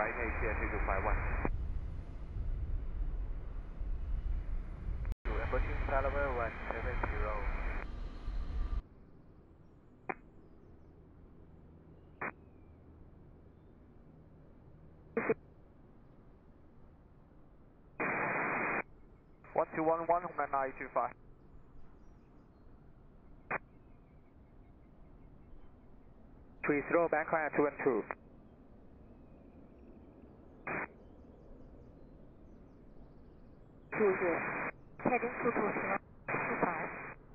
right, Asia 3251. To approaching Salaver 170. One two one one, Hong 925. 30 Bangkok 212. Heading to 25.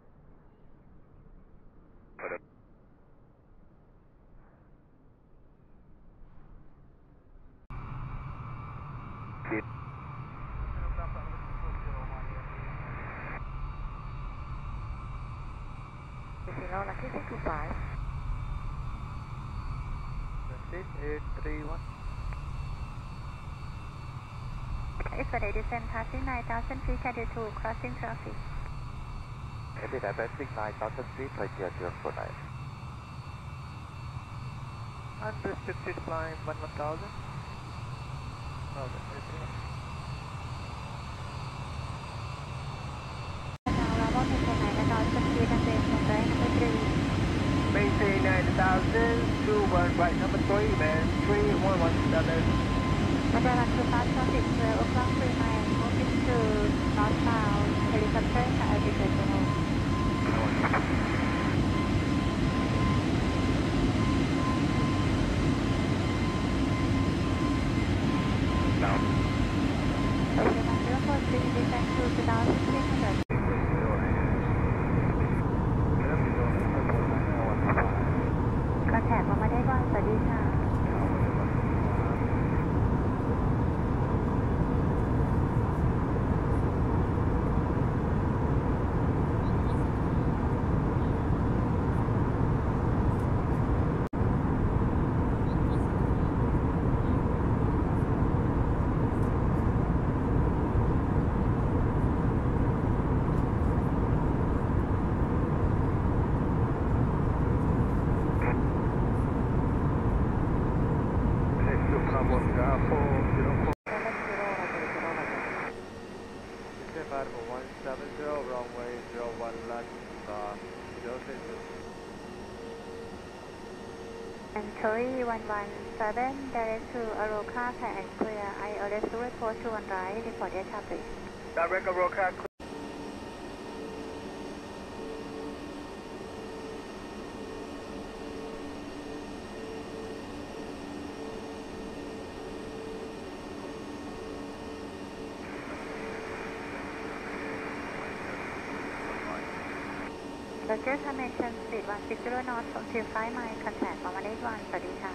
Lucky 625. 831. Yesterday descent passing 9,000 feet headed to crossing traffic. Every day passing 9,000 feet, right here, 049. Unrestricted climb 11,000. Maintain 9,000, 21 right number 3, man, 3117. Madam to pass traffic 12 o'clock 3 miles, moving to northbound, helicopter altitude to home. Down. Okay, 043, descend to 2,300. Contact มาได้ก่อนสวัสดีค่ะ Runway 01 left, 062. And 3117, direct to Aroka, clear and clear. ILS report to one right, report air traffic. Direct Aroka. Roger, Summation Speed 160 North from 25 miles, contact มาได้ก่อนสวัสดีค่ะ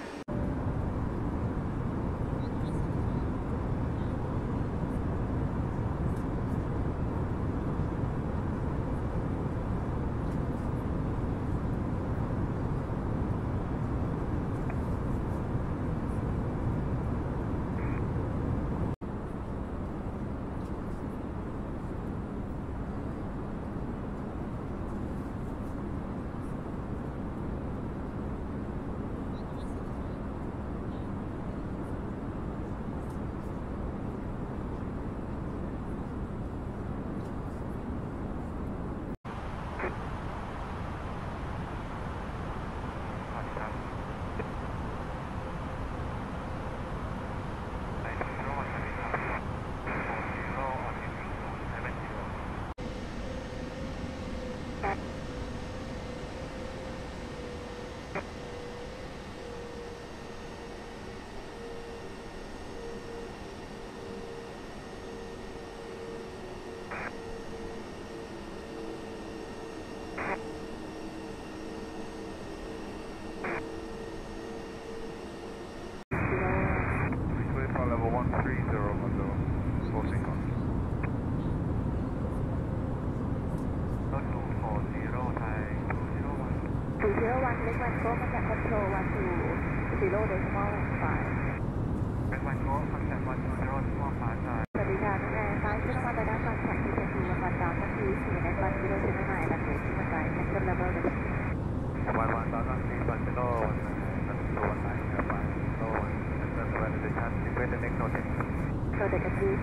Level 130 on the sourcing on. 240 Thai 201. 201 เล็กวันโก้มาจากคอนโทรล1 to 0 decimal 5 เล็กวันโก้มาจาก1 to 0 decimal 5 สวัสดีค่ะน้องแอร์ซ้ายขึ้นมาจากด้านฝั่งแท็กซี่จะคือวันดาวน์ที่4ในวันกิโลเซนต์ใหม่หลังจากที่มันไปแคนเซิลเลเวลเลยวันตอนนั้นที่บันเจโร่วันนั้นตัวไหนครับวันโตวันนั้นเป็น Anticipate the next notice. Noted and read.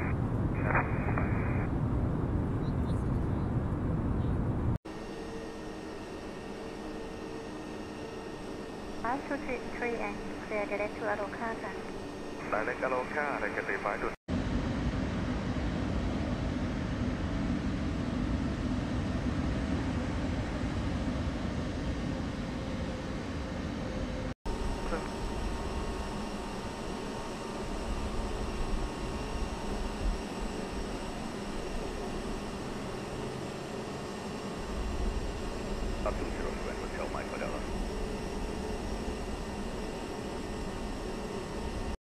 Pass to 3 and clear direct to Aroka ค่ะ Direct Aloha negative 5